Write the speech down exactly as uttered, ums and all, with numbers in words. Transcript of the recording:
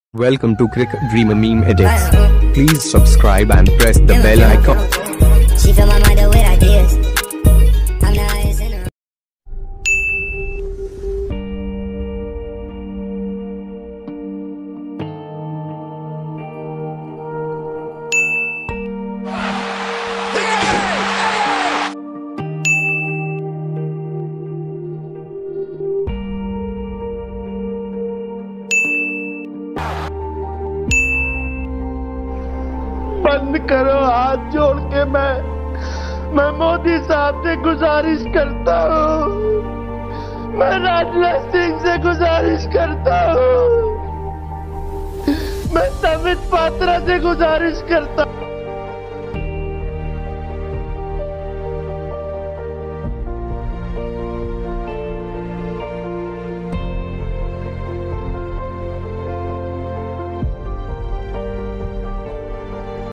Welcome to Cricket Dreamer Meme Edits. Please subscribe and press the bell icon. She fill my mind up with ideas. I'm the highest in her. बंद करो, हाथ जोड़ के मैं मैं मोदी साहब से गुजारिश करता हूँ, मैं राजनाथ सिंह से गुजारिश करता हूँ, मैं संबित पात्रा से गुजारिश करता हूँ।